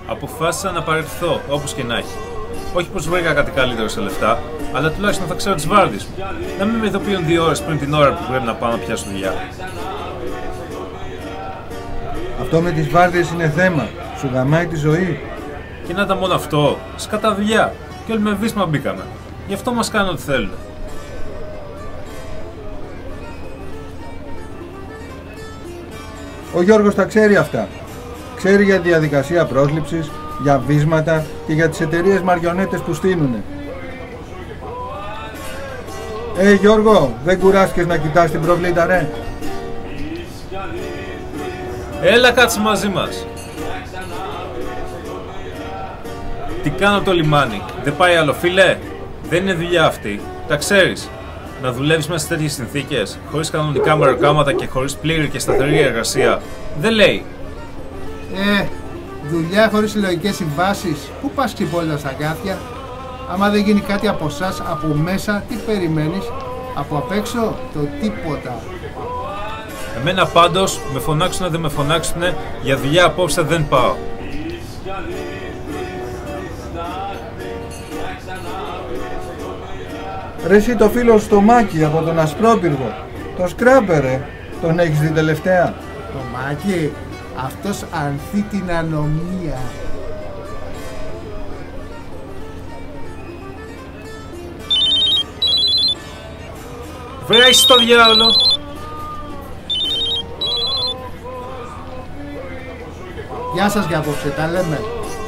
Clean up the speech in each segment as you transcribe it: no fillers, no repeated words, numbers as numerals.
Αποφάσισα να παραιτηθώ, όπως και να έχει. Όχι πως βρήκα κάτι καλύτερο σε λεφτά, αλλά τουλάχιστον θα ξέρω τις βάρδιες μου. Να μην με ειδοποιούν 2 ώρες πριν την ώρα που πρέπει να πάω να πιάσω δουλειά. Αυτό με τις βάρδιες είναι θέμα. Σου γαμάει τη ζωή. Και να ήταν μόνο αυτό, σκατά δουλειά. Και όλοι με βίσμα μπήκαμε. Γι' αυτό μας κάνουν ό,τι θέλουν. Ο Γιώργος τα ξέρει αυτά. Ξέρει για τη διαδικασία πρόσληψης, για βίσματα και για τις εταιρείες μαριονέτες που στείλουνε. Γιώργο, δεν κουράστηκες να κοιτάς την προβλήτα, ρε? Έλα κάτσε μαζί μας. Τι κάνω το λιμάνι, δεν πάει άλλο, φίλε? Δεν είναι δουλειά αυτή, τα ξέρεις. Να δουλεύεις μέσα σε τέτοιες συνθήκες, χωρίς κανονικά μεροκάματα και χωρίς πλήρη και σταθερή εργασία, δεν λέει. Δουλειά χωρίς συλλογικές συμβάσεις. Πού πας ξυπόλυτα στα γάθια? Άμα δεν γίνει κάτι από εσάς, από μέσα, τι περιμένεις? Από απ' έξω, το τίποτα. Εμένα πάντως, με φωνάξουνε δεν με φωνάξουνε, για δουλειά απόψε δεν πάω. Ρε εσύ το φίλο στο Μάκη από τον Ασπρόπυργο, το σκράπερ, τον έχεις δει τελευταία? Το Μάκη, αυτός ανθεί την ανομία. Βρε στο διάολο! Γεια σας για απόψε, τα λέμε.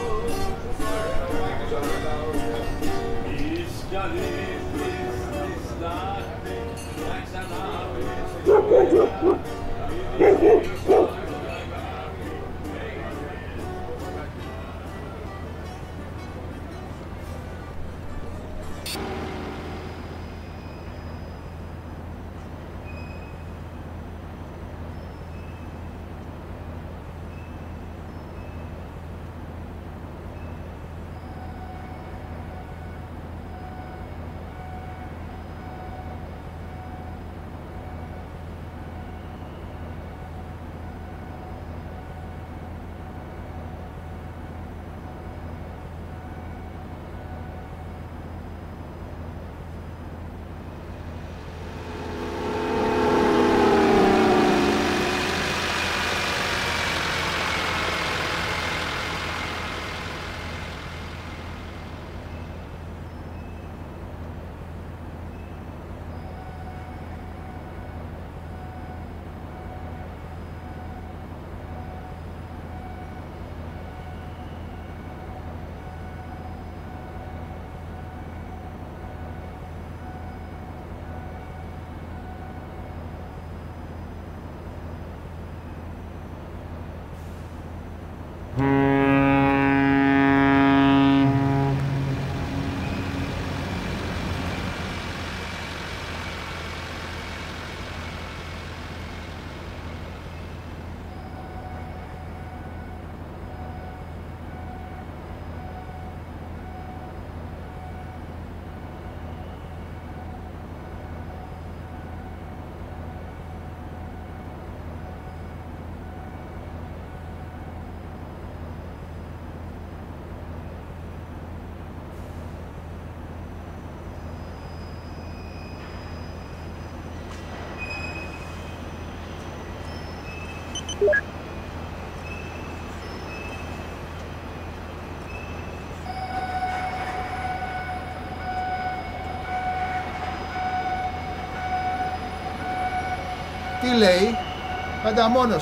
Τι λέει? Πανταμόνος,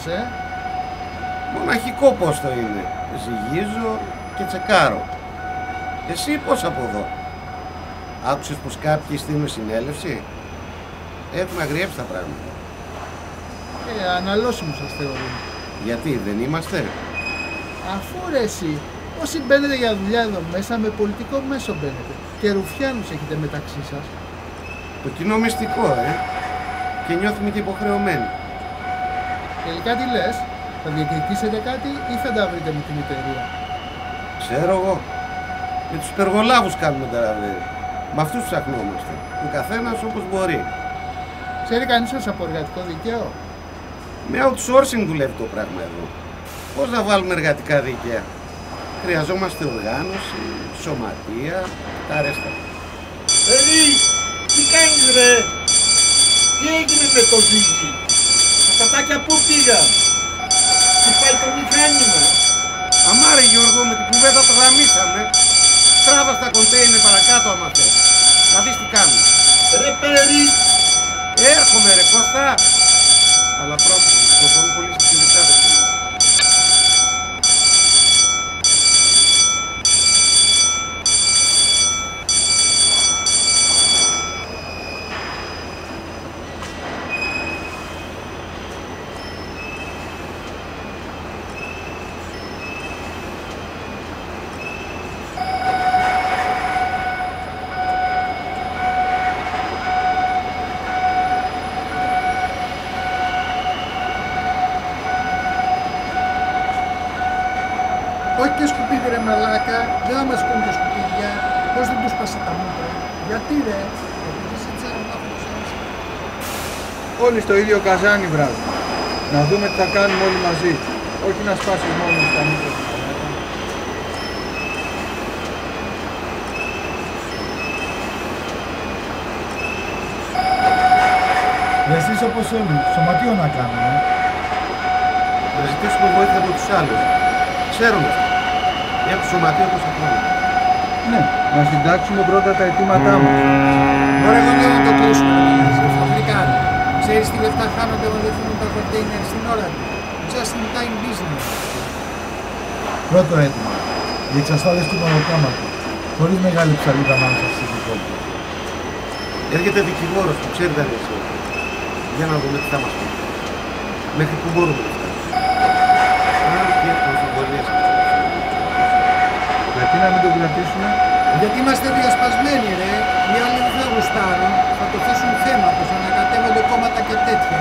Μοναχικό πώς το είναι. Ζυγίζω και τσεκάρω. Εσύ πώς από εδώ? Άκουσες πως κάποιοι στείλουν συνέλευση? Έχουν αγριέψει τα πράγματα. Αναλώσιμους σας θεωρούν. Γιατί δεν είμαστε? Αφού ρε εσύ, όσοι μπαίνετε για δουλειά εδώ μέσα με πολιτικό μέσο μπαίνετε και ρουφιάνους έχετε μεταξύ σας. Το κοινό μυστικό, και νιώθουμε και υποχρεωμένοι. Τελικά τι λες, θα διεκδικήσετε κάτι ή θα τα βρείτε με την εταιρεία? Ξέρω εγώ. Με τους περγολάβους κάνουμε τα ραβέρι. Με αυτούς ψαχνόμαστε. Ο καθένας όπως μπορεί. Ξέρει κανείς σας από εργατικό δικαίο? Με outsourcing δουλεύει το πράγμα εδώ. Πώς να βάλουμε εργατικά δίκαια? Χρειαζόμαστε οργάνωση, σωματεία, τα ρέστα. Τι κάνεις ρε? Τι έγινε με το ζύγι? Τα πατάκια πού πήγαν? Τι πάει το μηχάνημα? Αμάρε Γιώργο, με την κουβέντα το γραμμίσαμε. Τράβα στα κοντέινερ παρακάτω άμα θες. Να δεις τι κάνεις. Ρε Περί! Έρχομαι ρε Κώστα. Αλλά πρώτα, προχωρούν πολύ συγκεκριτά το θέμα. Όχι και σκουπίδι ρε μαλάκα, δεν θα μας πούν και σκουπίδια. Πώς δεν τους πάσε τα μούτρα? Γιατί ρε? Γιατί είσαι τσάμπα αυτός ένας. Όλοι στο ίδιο καζάνι βράδυ. Να δούμε τι θα κάνουμε όλοι μαζί. Όχι να σπάσεις μόνο στα μούτρα. Εσείς όπως όλοι, σωματείο να κάνουμε. Να ζητήσουμε βοήθεια από τους άλλους. Ξέρουμε. Έχω σωματείο τόσα χρόνια. Ναι, να συντάξουμε πρώτα τα αιτήματά μας. Ωραία, εγώ λέω να το κλείσουμε το μαγαζί, Αφρικάνο. Ξέρεις τι λεφτά χάνονται όταν δεν φύγουν τα κοντέινερ στην ώρα του? Just in time business. Πρώτο αίτημα. Η εξασφάλιση του μονοκάματου. Χωρίς μεγάλη ψαλίδα ανάμεσα στις ειδικότητες. Έρχεται δικηγόρος που ξέρει τα εργασία. Για να δούμε τι θα μας πει. Μέχρι που μπορούμε να φτάσουμε. Αν και έχουμε αμφιβολίες. Γιατί να μην τον κρατήσουμε? Γιατί είμαστε διασπασμένοι ρε. Οι άλλοι δεν θα γουστάρουν. Θα το θέσουν θέμα πως ανακατεύονται κόμματα και τέτοια.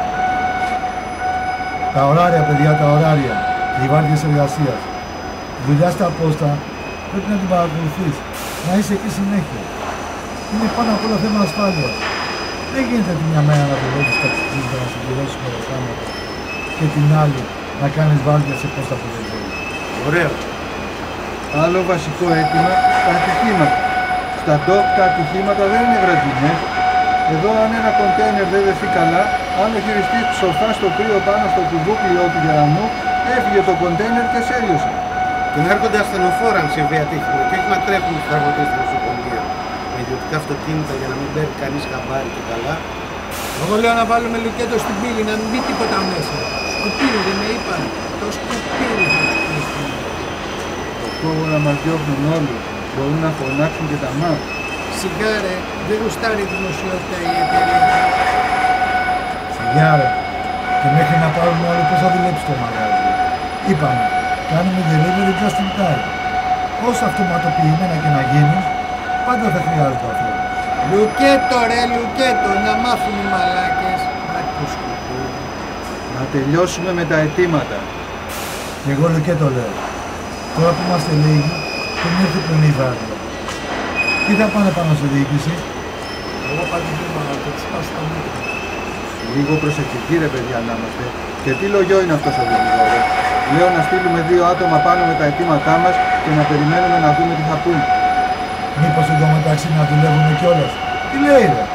Τα ωράρια, παιδιά, τα ωράρια. Και οι βάρδιες εργασίας. Τη δουλειά στα πόστα πρέπει να την παρακολουθείς. Να είσαι εκεί συνέχεια. Είναι πάνω απ' όλα θέμα ασφάλειας. Δεν γίνεται τη μια μέρα να δουλεύεις ταξιτζής για να συμπληρώσεις μονοκάματα και την άλλη να κάνεις βάρδια σε πόστα που δεν θέλεις. Ωραίο. Άλλο βασικό αίτημα, τα ατυχήματα. Στα ντοκ τα ατυχήματα δεν είναι βραδινές. Εδώ αν ένα κοντέινερ δεν δεθεί καλά, αν ο χειριστής ψοφά στο κρύο πάνω στο κουβούκλιό του γερανού, έφυγε το κοντέινερ και σέλιωσε. Και να έρχονται ασθενοφόρα αν συμβεί ατύχημα και όχι να τρέχουν τους τραυματίες στην νοσοκομεία με ιδιωτικά αυτοκίνητα για να μην παίρνει κανείς χαμπάρι και καλά. Εγώ λέω να βάλουμε λουκέτο στην πύλη, να μην μπει τίποτα μέσα. Σκουπίδι δεν με είπαν. Το σκουπίδι θα τους κλείσουν. Το κόβο να μας διώχνουν όλοι. Μπορούν να φωνάξουν και τα μάτ. Σιγάρε, δεν γουστάρει η δημοσιότητα η εταιρεία. Σιγάρε. Και μέχρι να πάρουμε όλοι πώς θα δουλέψει το μαγάζι. Είπαμε, κάνουμε delivery just in time. Όσο αυτοματοποιημένα και να γίνει, πάντα θα χρειάζεται αυτό. Λουκέτο ρε, λουκέτο, να μάθουν οι μαλάκες. Άκου σκουπίδι. Να τελειώσουμε με τα αιτήματα. Και εγώ λουκέτο λέω. Τώρα που είμαστε λίγοι, δεν έρθει πρωινή βάρδια. Τι θα πάνε πάνω στη διοίκηση? Εγώ παντού θα τους πάω στα μούτρα. Λίγο προσεκτικοί ρε παιδιά να είμαστε. Και τι λογιό είναι αυτός ο δικηγόρος? Λέω να στείλουμε 2 άτομα πάνω με τα αιτήματά μας και να περιμένουμε να δούμε τι θα πούν. Μήπως εντωμεταξύ να δουλεύουμε κιόλας? Τι λέει ρε?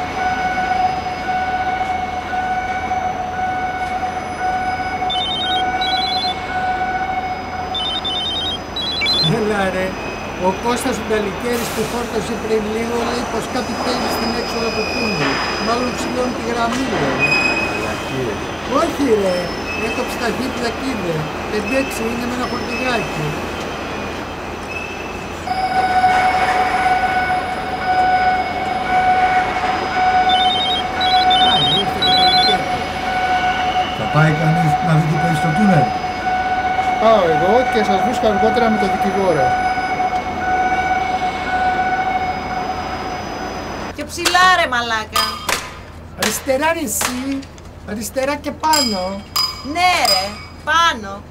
Έλα ρε, ο Κώστας ο Νταλικέρης που φόρτωσε πριν λίγο λέει πως κάτι παίζει στην έξοδο από τούνελ. Μάλλον ψηλώνει τη γραμμή ρε. Μαλακίες. Όχι ρε, έκοψε τα δίπλα κοίδε. 5-6 είναι με ένα φορτηγάκι. Θα πάει κανείς να δει τι παίζει στο τούνελ? Πάω εγώ και σας βρίσκω αργότερα με τον δικηγόρο. Και ψηλά ρε μαλάκα. Αριστερά ρε εσύ, αριστερά και πάνω. Ναι ρε, πάνω.